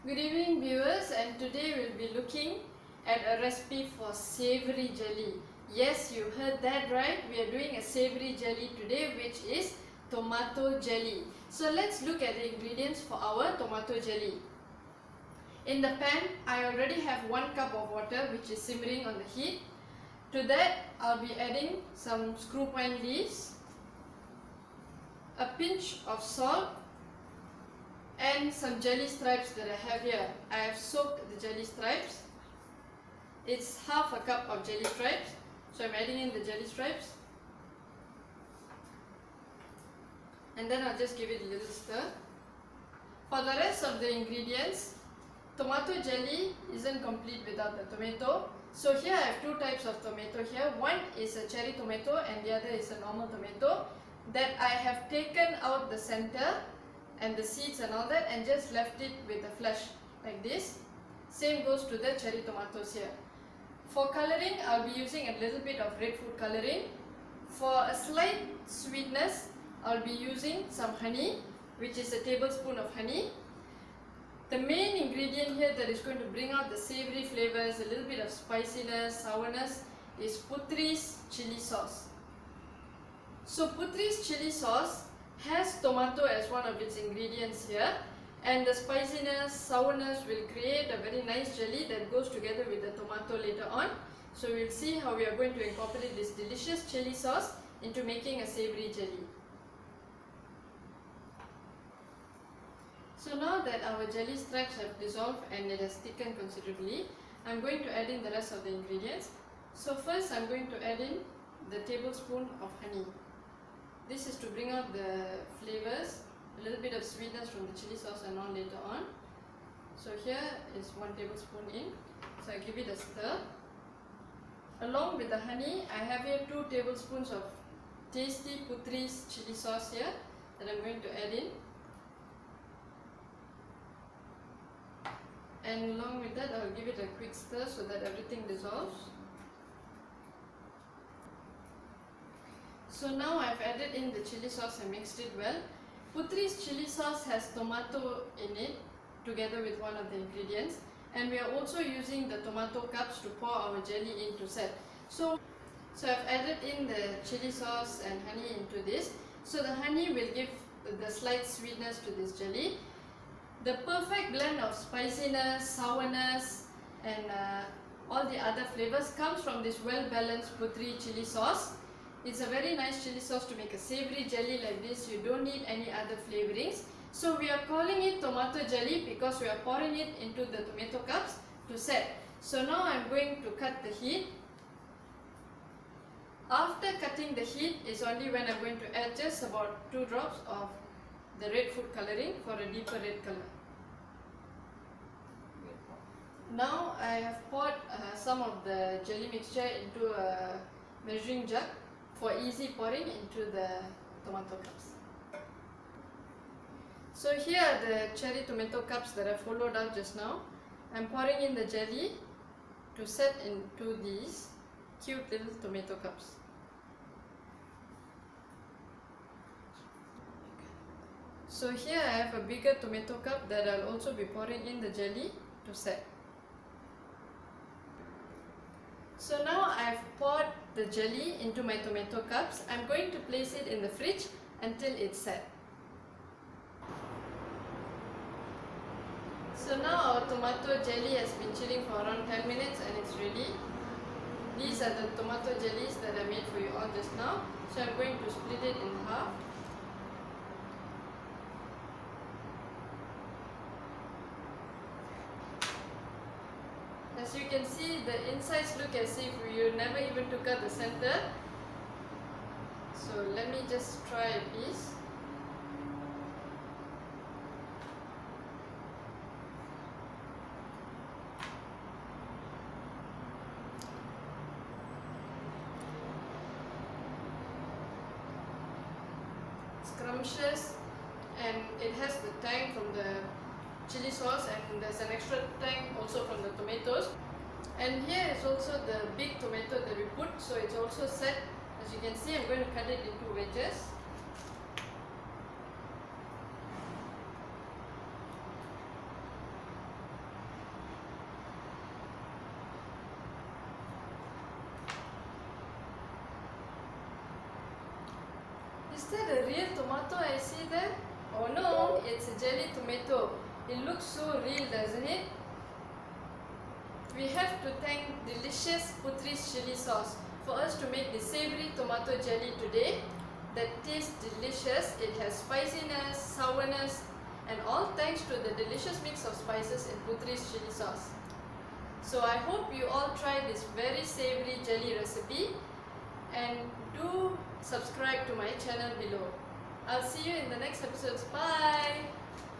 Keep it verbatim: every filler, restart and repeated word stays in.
Good evening viewers, and today we'll be looking at a recipe for savory jelly. Yes, you heard that right. We are doing a savory jelly today, which is tomato jelly. So let's look at the ingredients for our tomato jelly. In the pan, I already have one cup of water which is simmering on the heat. To that, I'll be adding some screw pine leaves, a pinch of salt, and some jelly stripes that I have here. I have soaked the jelly stripes. It's half a cup of jelly stripes, so I'm adding in the jelly stripes. And then I'll just give it a little stir. For the rest of the ingredients, tomato jelly isn't complete without the tomato. So here I have two types of tomato here. One is a cherry tomato and the other is a normal tomato that I have taken out the center and the seeds and all that and just left it with the flesh like this. Same goes to the cherry tomatoes here. For colouring, I'll be using a little bit of red food colouring. For a slight sweetness, I'll be using some honey, which is a tablespoon of honey. The main ingredient here that is going to bring out the savoury flavours, a little bit of spiciness, sourness, is Putri's chili sauce. So Putri's chili sauce has tomato as one of its ingredients here, and the spiciness, sourness will create a very nice jelly that goes together with the tomato later on. So we'll see how we are going to incorporate this delicious chili sauce into making a savoury jelly. So now that our jelly stripes have dissolved and it has thickened considerably, I'm going to add in the rest of the ingredients. So first I'm going to add in the tablespoon of honey. This is to bring out the flavors, a little bit of sweetness from the chili sauce and all later on. So here is one tablespoon in. So I give it a stir. Along with the honey, I have here two tablespoons of tasty Putri's chili sauce here that I'm going to add in. And along with that, I'll give it a quick stir so that everything dissolves. So now I've added in the chili sauce and mixed it well. Putri's chili sauce has tomato in it together with one of the ingredients, and we are also using the tomato cups to pour our jelly into set. So, so I've added in the chili sauce and honey into this. So the honey will give the slight sweetness to this jelly. The perfect blend of spiciness, sourness and uh, all the other flavors comes from this well-balanced Putri chili sauce. It's a very nice chili sauce to make a savoury jelly like this. You don't need any other flavourings. So we are calling it tomato jelly because we are pouring it into the tomato cups to set. So now I'm going to cut the heat. After cutting the heat is only when I'm going to add just about two drops of the red food colouring for a deeper red colour. Now I have poured uh, some of the jelly mixture into a measuring jug for easy pouring into the tomato cups. So here are the cherry tomato cups that I followed out just now. I'm pouring in the jelly to set into these cute little tomato cups. So here I have a bigger tomato cup that I'll also be pouring in the jelly to set. So now I've poured the jelly into my tomato cups. I'm going to place it in the fridge until it's set. So now our tomato jelly has been chilling for around ten minutes and it's ready. These are the tomato jellies that I made for you all just now. So I'm going to split it in half. As you can see, the insides look as if you never even took out the center. So let me just try a piece. Scrumptious, and it has the tang from the chili sauce, and there's an extra tang also from the tomatoes. And here is also the big tomato that we put, so it's also set. As you can see, I'm going to cut it into wedges. that a real tomato I see there? Oh no, it's a jelly tomato. It looks so real, doesn't it? We have to thank delicious Putri's chili sauce for us to make the savory tomato jelly today that tastes delicious. It has spiciness, sourness, and all thanks to the delicious mix of spices in Putri's chili sauce. So I hope you all try this very savory jelly recipe and do subscribe to my channel below. I'll see you in the next episodes. Bye!